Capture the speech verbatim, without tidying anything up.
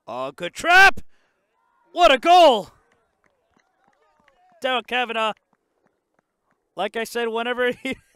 Oh, good trap! What a goal! Daryl Kavanagh. Like I said, whenever he